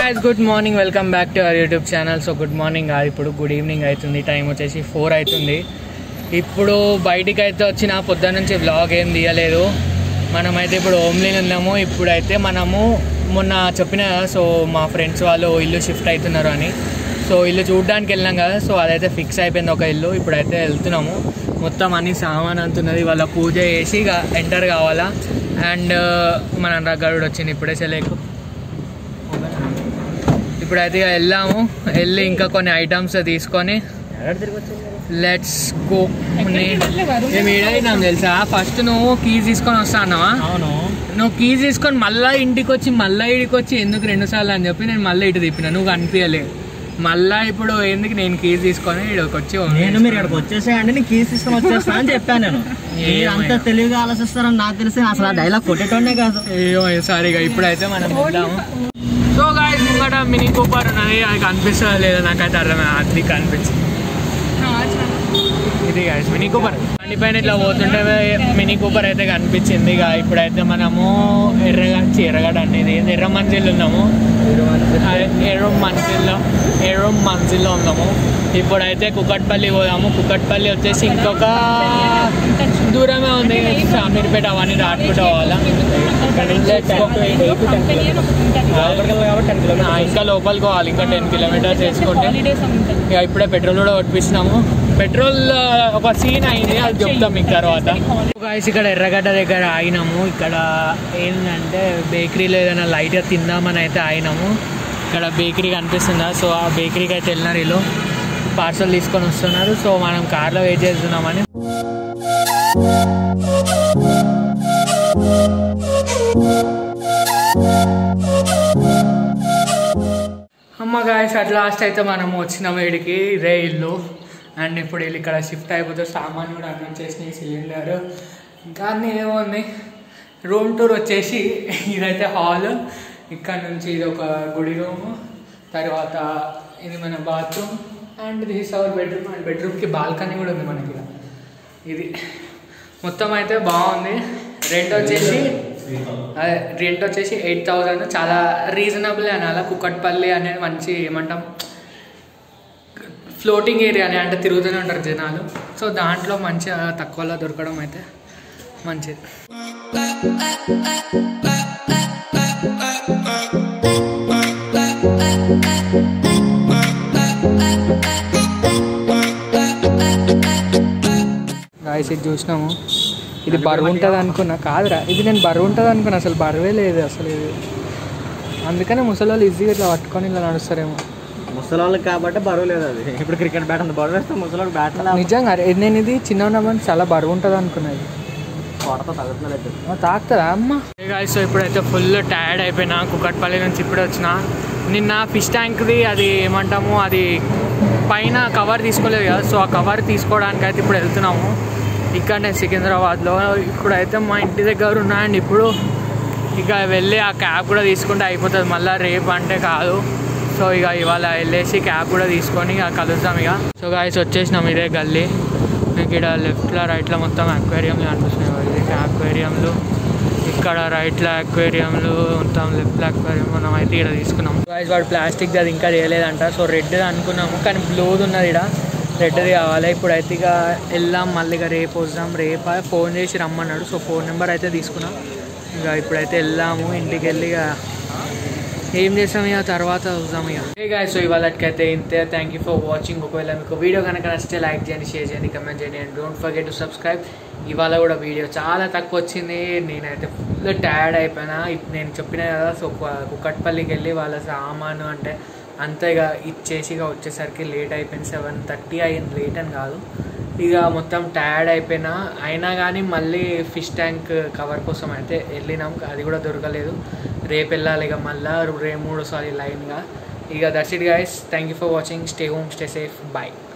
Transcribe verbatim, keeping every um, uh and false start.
guys, good morning. Welcome back to our YouTube channel. So good morning guys. ఇప్పుడు good evening అవుతుంది. Time వచ్చేసి four అవుతుంది. ఇప్పుడు బయటికి అయితే వచ్చిన పొద్దున్న నుంచి వ్లాగ్ ఏం తీయలేదు. మనమైతే ఇప్పుడు హోమ్లీని ఉన్నాము. ఇప్పుడైతే మనము మొన్న చెప్పిన సో మా ఫ్రెండ్స్ వాళ్ళు ఇల్లు షిఫ్ట్ అవుతున్నారు అని. సో ఇల్లు చూడడానికి వెళ్ళినాం కదా. సో అదైతే ఫిక్స్ అయిపోయింది ఒక ఇల్లు. ఇప్పుడైతే వెళ్తున్నాము. మొత్తం అన్ని సామాన్ అంతున్నది. వాళ్ళ పూజ చేసి ఇక ఎంటర్ కావాలా. అండ్ మన రగ్గడు వచ్చింది ఇప్పుడే సెలెక్ట్. ఇప్పుడైతే ఇక వెళ్ళాము. వెళ్ళి ఇంకా కొన్ని ఐటమ్స్ తీసుకొని లెట్స్ గో. మేము ఏడైనాం తెలుసా, ఫస్ట్ నువ్వు కీస్ తీసుకొని వస్తా అన్నావా? అవును. నువ్వు కీస్ తీసుకొని మళ్ళీ ఇంటికి వచ్చి మళ్ళీ ఇడికి వచ్చి ఎందుకు రెండు సార్లు అని చెప్పి నేను మళ్ళీ ఇటు తిప్పిన. నువ్వు కనిపించలేదు. మళ్ళీ ఇప్పుడు ఎందుకు నేను కీస్ తీసుకొని ఇక్కడికి వచ్చి నేను మీరు ఇక్కడికి వచ్చేసాయండి, నేను కీస్ తీసుకొని వచ్చేస్తా అని చెప్పాను. నేను అంత తెలివిగా ఆలోచిస్తారని నాకు తెలిసి అసలు ఆ డైలాగ్ కొట్టేటోనే కాదు. అయ్యో సారీగా. ఇప్పుడైతే మనం వెళ్దాము. సో గాయ్స్, ముంగట మినీ కూపర్ ఉన్నది. అది కనిపిస్తుందా లేదా నాకైతే అర్థమే. అది కనిపించింది ఇది గాయ్స్ మినీ కూపర్. బండి పైన ఇట్లా పోతుంటే మినీ కూపర్ అయితే కనిపించింది. ఇక ఇప్పుడైతే మనము ఎర్రగచ్చి ఎర్రగడ్డ అనేది ఎర్ర మంజిల్ ఉన్నాము. ఎర్ర మంజిల్లో ఎర్ర మంజిల్లో ఉన్నాము. ఇప్పుడైతే కుకట్పల్లి పోదాము. కుకట్పల్లి వచ్చేసి ఇంకొక దూరమే ఉంది. షామీర్పేట అవన్నీ దాటుకుంటూ పోవాలా. ఇంకా లోపలికి పోవాలి. ఇంకా టెన్ కిలోమీటర్స్ వేసుకుంటే ఇక ఇప్పుడే పెట్రోల్ కూడా కొట్టిస్తున్నాము. పెట్రోల్ ఒక సీన్ అయింది, అది చెప్తాం మీకు తర్వాత. గాయ్స్, ఇక్కడ ఎర్రగడ్డ దగ్గర ఆగినాము. ఇక్కడ ఏంటంటే బేకరీలో ఏదైనా లైట్గా తిందామని అయితే ఆగినాము. ఇక్కడ బేకరీ కనిపిస్తుందా? సో ఆ బేకరీకి అయితే వెళ్ళినారు. వీళ్ళు పార్సల్ తీసుకొని వస్తున్నారు. సో మనం కార్లో వెయిట్ చేస్తున్నామని. అమ్మ గాయ్స్, అట్ లాస్ట్ అయితే మనం వచ్చినాము వీడికి. ఇదే ఇల్లు. అండ్ ఇప్పుడు వీళ్ళు ఇక్కడ షిఫ్ట్ అయిపోతే సామాన్ కూడా అన్నం చేసినాయి, సిలిండర్ ఇంకా అన్నీ ఏముంది. రూమ్ టూర్ వచ్చేసి ఇదైతే హాల్. ఇక్కడ నుంచి ఇది ఒక గుడి రూమ్, తర్వాత ఇది మన bathroom, and this our bedroom. And బెడ్రూమ్కి బాల్కనీ కూడా ఉంది మనకి. ఇది మొత్తం అయితే బాగుంది. రెంట్ వచ్చేసి అదే రెంట్ వచ్చేసి ఎయిట్ థౌజండ్ చాలా రీజనబుల్ అనాల. కుకట్పల్లి అనేది మంచి ఏమంటాం ఫ్లోటింగ్ ఏరియా అని, అంటే తిరుగుతూనే ఉంటారు జనాలు. సో దాంట్లో మంచిగా తక్కువలో దొరకడం అయితే మంచిది. గాయ్స్, ఇది చూసినాము. ఇది బరువు ఉంటుంది అనుకున్నా. కాదురా, ఇది నేను బరువు ఉంటుంది అనుకున్నా. అసలు బరువే లేదు అసలు ఇది. అందుకనే ముసలి వాళ్ళు ఈజీగా ఇట్లా పట్టుకొని ఇలా నడుస్తారేమో. ముసలి వాళ్ళకి కాబట్టి బరువు లేదు. అది ఇప్పుడు క్రికెట్ బ్యాట్ అంత బరువు వేస్తే ముసలి వాళ్ళకి బ్యాట్ నిజంగా. నేను ఇది చిన్న ఉన్నప్పుడు చాలా బరువు ఉంటుంది అనుకున్నా. ఇది తాకుతుందా అమ్మ? గాయ్స్, ఇప్పుడైతే ఫుల్ టైర్డ్ అయిపోయినా. కుకట్పల్లి నుంచి ఇప్పుడే వచ్చిన. నిన్న ఫిష్ ట్యాంక్ది అది ఏమంటాము, అది పైన కవర్ తీసుకోలేదు కదా. సో ఆ కవర్ తీసుకోవడానికి అయితే ఇప్పుడు వెళ్తున్నాము. ఇక్కడనే సికింద్రాబాద్లో. ఇప్పుడైతే మా ఇంటి దగ్గర ఉన్నాయండి. ఇప్పుడు ఇక వెళ్ళి ఆ క్యాబ్ కూడా తీసుకుంటే అయిపోతుంది. మళ్ళీ రేపు అంటే కాదు. సో ఇక ఇవాళ వెళ్ళేసి క్యాబ్ కూడా తీసుకొని ఇక కలుద్దాం ఇక. సో గాయ్స్, వచ్చేసినాం. ఇదే గల్లీ. మీకు ఇక్కడ లెఫ్ట్లో రైట్లో మొత్తం అక్వేరియంలు అనిపిస్తున్నాయి. ఇది అక్వేరియంలు. ఇక్కడ రైట్లో అక్వేరియంలు, మొత్తం లెఫ్ట్లో అక్వేరియం. మనం అయితే ఇక్కడ తీసుకున్నాం. గాయ్స్, వాడు ప్లాస్టిక్ది అది ఇంకా చేయలేదంట. సో రెడ్ది అనుకున్నాము, కానీ బ్లూది ఉన్నది ఇక్కడ. రెడ్ది కావాలి. ఇప్పుడైతే ఇక వెళ్దాం. మళ్ళీ ఇక రేపు వద్దాం. రేపు ఫోన్ చేసి రమ్మన్నాడు. సో ఫోన్ నెంబర్ అయితే తీసుకున్నాం. ఇక ఇప్పుడైతే వెళ్దాము. ఇంటికి వెళ్ళి ఇక ఏం చేస్తాం ఇక తర్వాత చూద్దాం ఇక. హే గాయ్స్, సో ఇవాళకైతే ఇంతే. Thank you for watching. ఒకవేళ మీకు వీడియో కనుక నచ్చితే లైక్ చేయండి, షేర్ చేయండి, కమెంట్ చేయండి. And don't forget to subscribe. ఇవాళ కూడా వీడియో చాలా తక్కువ వచ్చింది. నేనైతే ఫుల్ టైర్డ్ అయిపోయినా. నేను చెప్పిన కదా. సో కుకట్పల్లికి వెళ్ళి వాళ్ళ సామాను అంటే అంతే ఇక ఇచ్చేసి ఇక వచ్చేసరికి లేట్ అయిపోయింది. సెవెన్ థర్టీ అయింది. లేట్ అని కాదు, ఇక మొత్తం టైర్డ్ అయిపోయినా. అయినా కానీ మళ్ళీ ఫిష్ ట్యాంక్ కవర్ కోసం అయితే వెళ్ళినాం. అది కూడా దొరకలేదు. రేపు వెళ్ళాలి ఇక మళ్ళీ రే మూడోసారి లైన్గా. ఇక that's it guys. Thank you for watching. Stay home, stay safe, bye.